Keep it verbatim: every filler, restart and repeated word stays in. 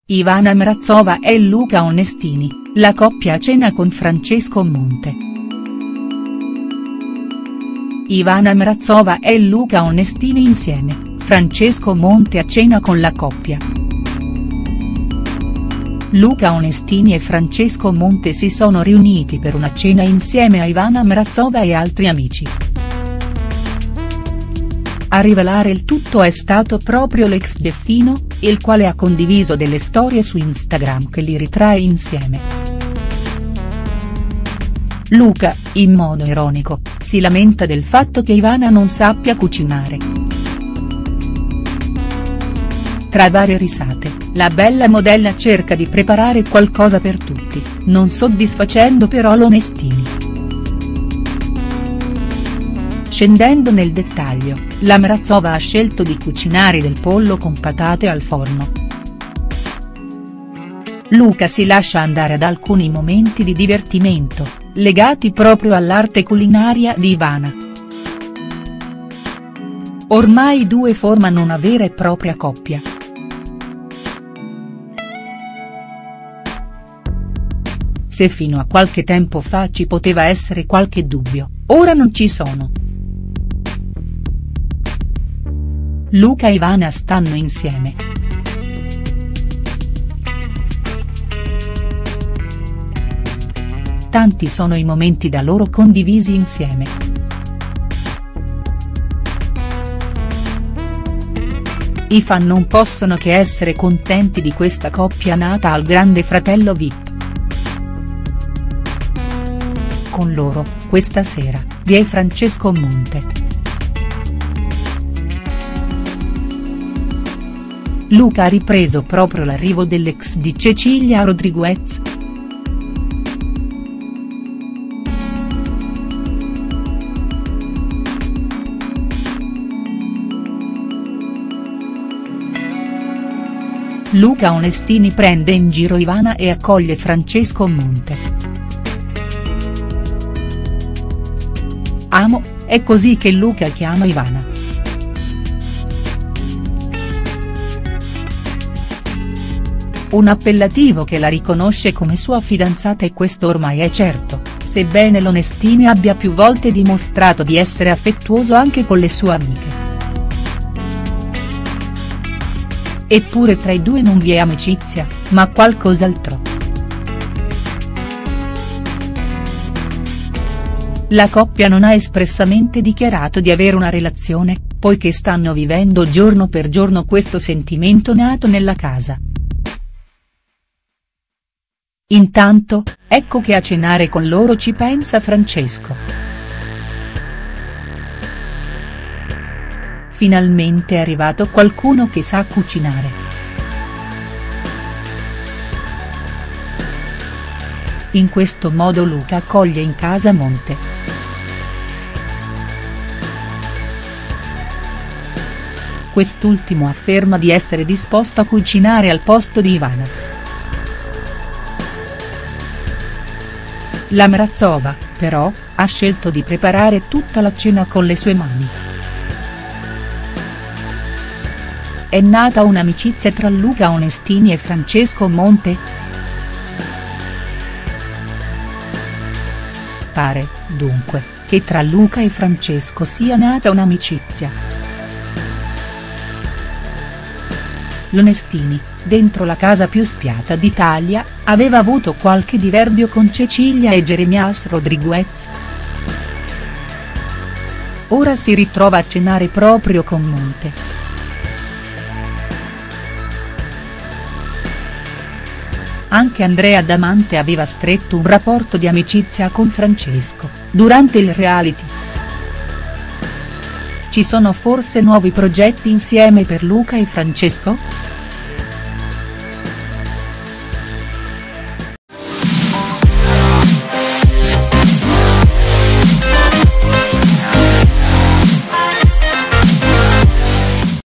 Ivana Mrazova e Luca Onestini, la coppia a cena con Francesco Monte. Ivana Mrazova e Luca Onestini insieme, Francesco Monte a cena con la coppia. Luca Onestini e Francesco Monte si sono riuniti per una cena insieme a Ivana Mrazova e altri amici. A rivelare il tutto è stato proprio l'ex Deffino, il quale ha condiviso delle storie su Instagram che li ritrae insieme. Luca, in modo ironico, si lamenta del fatto che Ivana non sappia cucinare. Tra varie risate, la bella modella cerca di preparare qualcosa per tutti, non soddisfacendo però l'Onestini. Scendendo nel dettaglio, la Mrazova ha scelto di cucinare del pollo con patate al forno. Luca si lascia andare ad alcuni momenti di divertimento, legati proprio all'arte culinaria di Ivana. Ormai i due formano una vera e propria coppia. Se fino a qualche tempo fa ci poteva essere qualche dubbio, ora non ci sono. Luca e Ivana stanno insieme. Tanti sono i momenti da loro condivisi insieme. I fan non possono che essere contenti di questa coppia nata al Grande Fratello V I P. Con loro, questa sera, vi è Francesco Monte. Luca ha ripreso proprio l'arrivo dell'ex di Cecilia Rodriguez. Luca Onestini prende in giro Ivana e accoglie Francesco Monte. Amo, è così che Luca chiama Ivana. Un appellativo che la riconosce come sua fidanzata e questo ormai è certo, sebbene l'Onestini abbia più volte dimostrato di essere affettuoso anche con le sue amiche. Eppure tra i due non vi è amicizia, ma qualcos'altro. La coppia non ha espressamente dichiarato di avere una relazione, poiché stanno vivendo giorno per giorno questo sentimento nato nella casa. Intanto, ecco che a cenare con loro ci pensa Francesco. Finalmente è arrivato qualcuno che sa cucinare. In questo modo Luca accoglie in casa Monte. Quest'ultimo afferma di essere disposto a cucinare al posto di Ivana. La Mrazova, però, ha scelto di preparare tutta la cena con le sue mani. È nata un'amicizia tra Luca Onestini e Francesco Monte? Pare, dunque, che tra Luca e Francesco sia nata un'amicizia. L'Onestini, dentro la casa più spiata d'Italia, aveva avuto qualche diverbio con Cecilia e Jeremias Rodriguez. Ora si ritrova a cenare proprio con Monte. Anche Andrea Damante aveva stretto un rapporto di amicizia con Francesco, durante il reality. Ci sono forse nuovi progetti insieme per Luca e Francesco?.